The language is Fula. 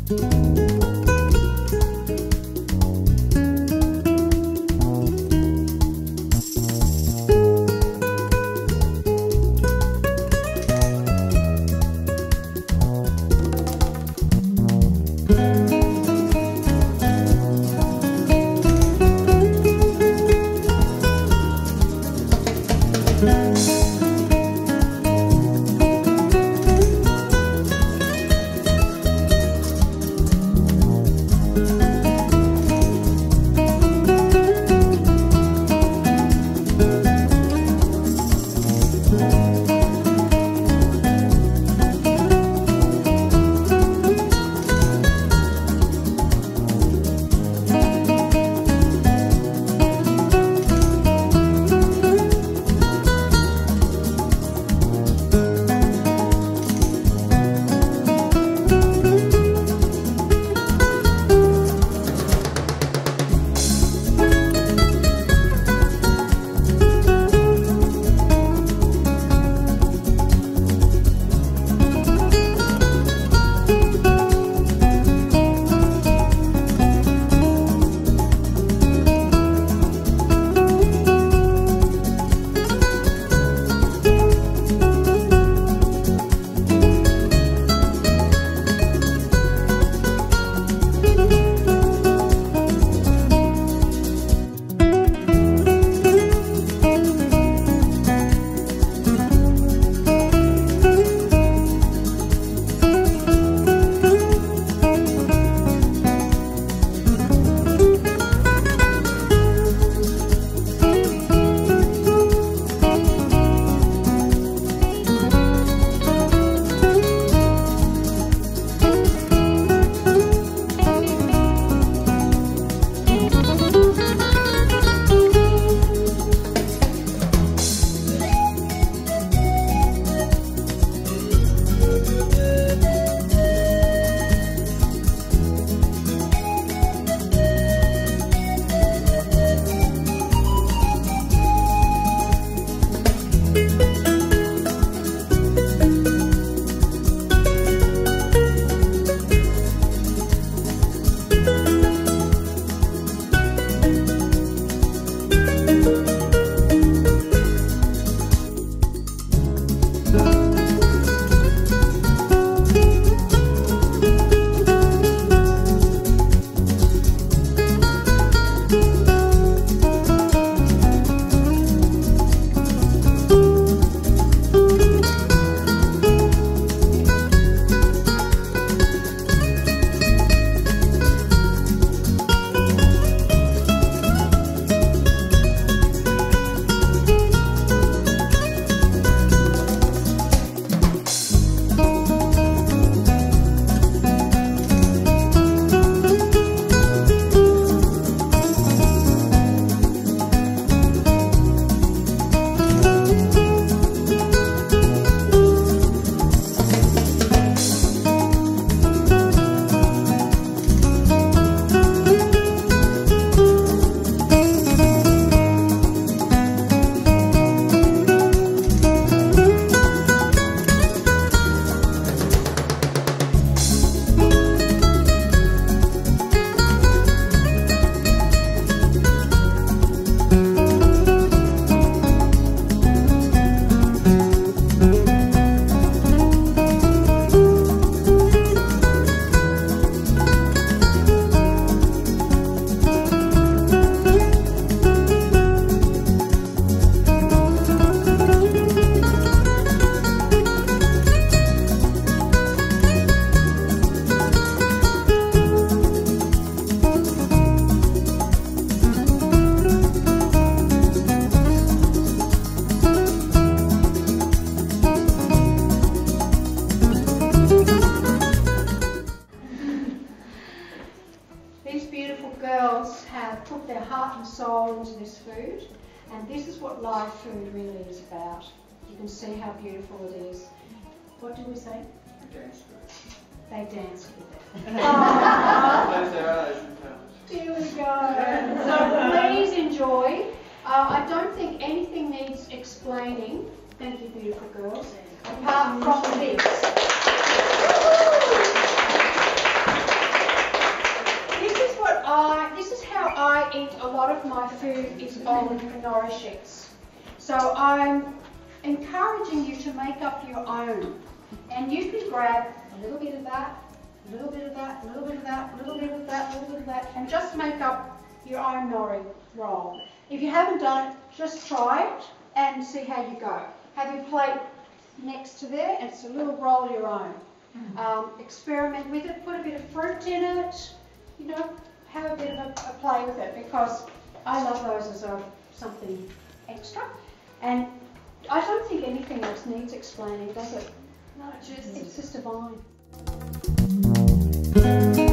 And this is what live food really is about. You can see how beautiful it is. What did we say? They dance with it. They dance with it. Close their eyes and touch. Here we go. So please enjoy. I don't think anything needs explaining. Thank you, beautiful girls. Apart from this. food is all nourishing. So I'm encouraging you to make up your own. And you can grab a little bit of that, a little bit of that, a little bit of that, a little bit of that, a little bit of that, and just make up your own nori roll. If you haven't done it, just try it and see how you go. Have your plate next to there, and it's a little roll your own. Experiment with it, put a bit of fruit in it, you know, have a bit of a play with it, because I love those as something extra. And I don't think anything else needs explaining, does it? No, It's just divine.